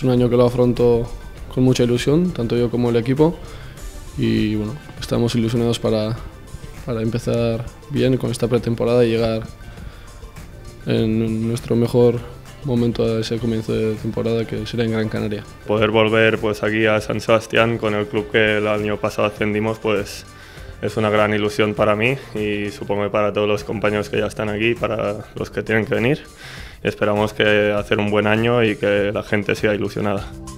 un año que lo afronto con mucha ilusión, tanto yo como el equipo, y bueno, estamos ilusionados para empezar bien con esta pretemporada y llegar en nuestro mejor momento a ese comienzo de temporada, que será en Gran Canaria. Poder volver pues aquí a San Sebastián con el club que el año pasado ascendimos, pues es una gran ilusión para mí y supongo que para todos los compañeros que ya están aquí, para los que tienen que venir. Esperamos que hacer un buen año y que la gente sea ilusionada.